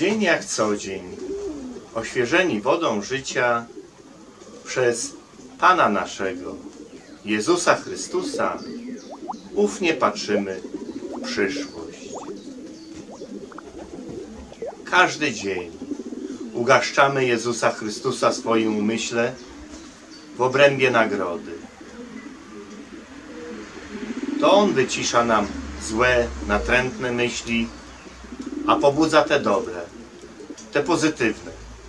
Dzień jak co dzień, oświeżeni wodą życia przez Pana naszego, Jezusa Chrystusa, ufnie patrzymy w przyszłość. Każdy dzień ugaszczamy Jezusa Chrystusa w swoim umyśle w obrębie nagrody. To On wycisza nam złe, natrętne myśli, a pobudza te dobre, te pozytywne.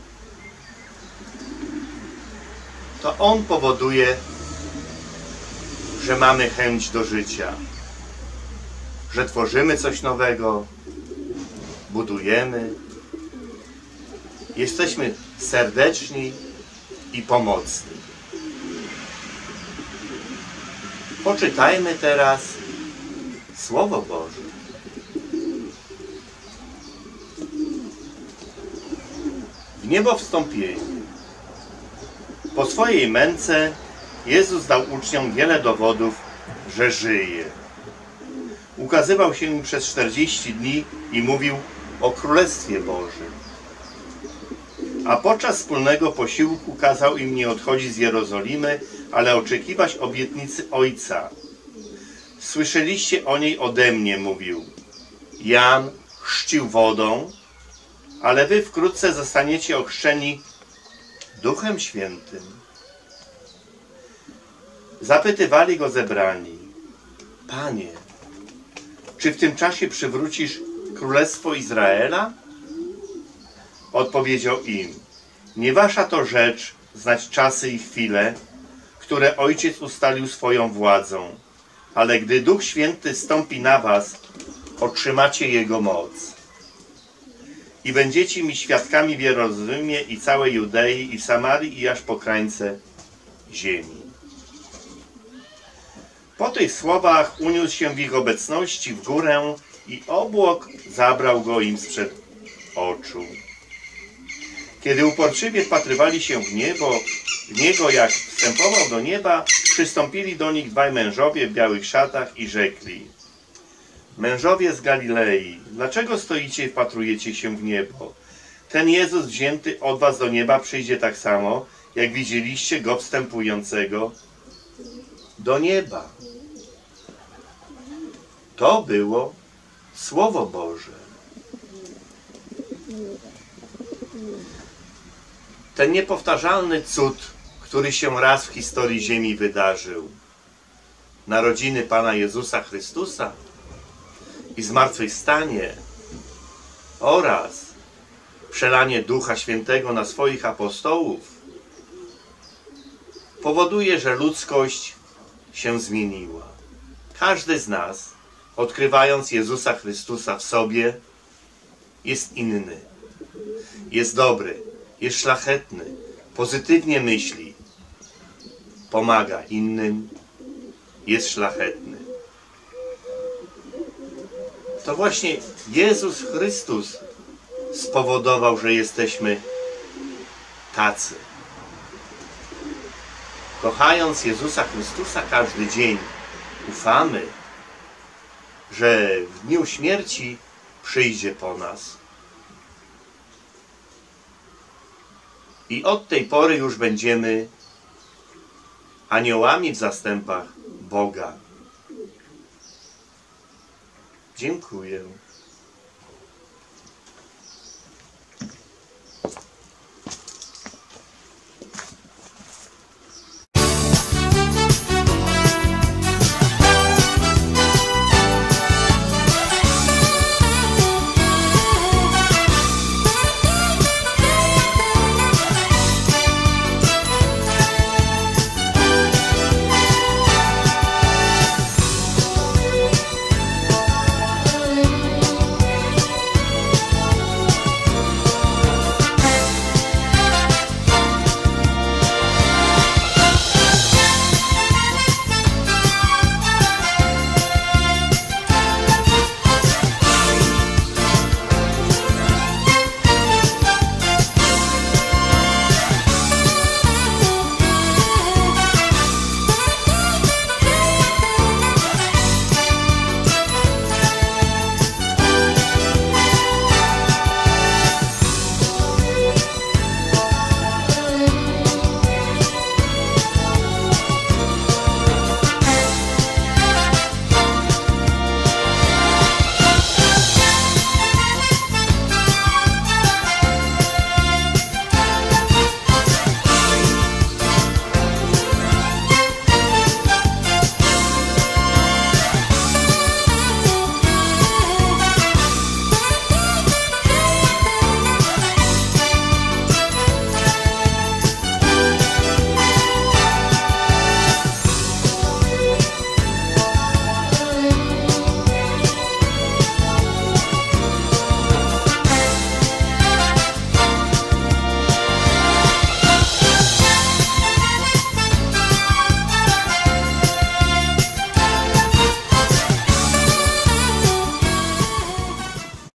To On powoduje, że mamy chęć do życia, że tworzymy coś nowego, budujemy, jesteśmy serdeczni i pomocni. Poczytajmy teraz Słowo Boże. W niebo wstąpienie. Po swojej męce Jezus dał uczniom wiele dowodów, że żyje. Ukazywał się im przez 40 dni i mówił o Królestwie Bożym. A podczas wspólnego posiłku kazał im nie odchodzić z Jerozolimy, ale oczekiwać obietnicy Ojca. Słyszeliście o niej ode mnie, mówił. Jan chrzcił wodą, ale wy wkrótce zostaniecie ochrzczeni Duchem Świętym. Zapytywali go zebrani: Panie, czy w tym czasie przywrócisz Królestwo Izraela? Odpowiedział im: nie wasza to rzecz znać czasy i chwile, które Ojciec ustalił swoją władzą, ale gdy Duch Święty stąpi na was, otrzymacie Jego moc. I będziecie mi świadkami w Jerozolimie i całej Judei i w Samarii i aż po krańce ziemi. Po tych słowach uniósł się w ich obecności w górę i obłok zabrał go im sprzed oczu. Kiedy uporczywie wpatrywali się w niego, jak wstępował do nieba, przystąpili do nich dwaj mężowie w białych szatach i rzekli: mężowie z Galilei, dlaczego stoicie i wpatrujecie się w niebo? Ten Jezus wzięty od was do nieba przyjdzie tak samo, jak widzieliście Go wstępującego do nieba. To było Słowo Boże. Ten niepowtarzalny cud, który się raz w historii ziemi wydarzył, narodziny Pana Jezusa Chrystusa i zmartwychwstanie oraz przelanie Ducha Świętego na swoich apostołów, powoduje, że ludzkość się zmieniła. Każdy z nas, odkrywając Jezusa Chrystusa w sobie, jest inny, jest dobry, jest szlachetny, pozytywnie myśli, pomaga innym, jest szlachetny. To właśnie Jezus Chrystus spowodował, że jesteśmy tacy. Kochając Jezusa Chrystusa każdy dzień, ufamy, że w dniu śmierci przyjdzie po nas. I od tej pory już będziemy aniołami w zastępach Boga. Dziękuję.